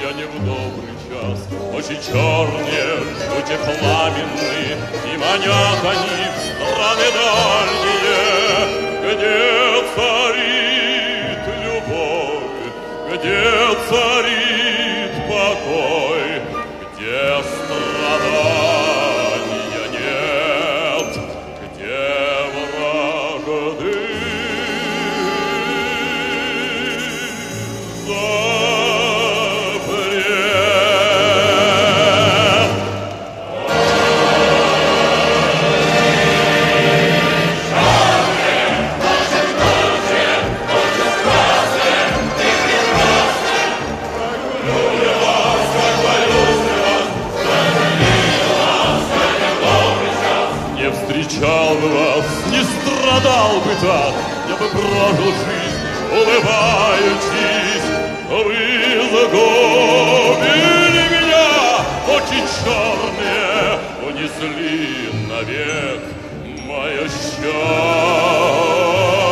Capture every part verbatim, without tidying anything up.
я не в добрый час. Очи черные, жути пламенные, и манят они в страны дальние, где царит любовь, где царит покой, где страдания нет, где вражды. Встречал бы вас, не страдал бы так, я бы прожил жизнь, улыбаючись. Вы загубили меня, очи черные унесли навек мое счастье.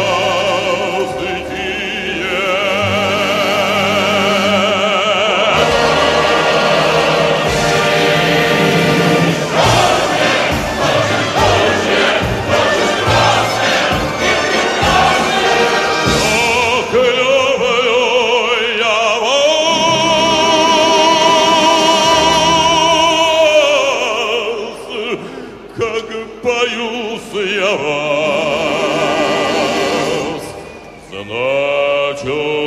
Как боюсь я вас, значит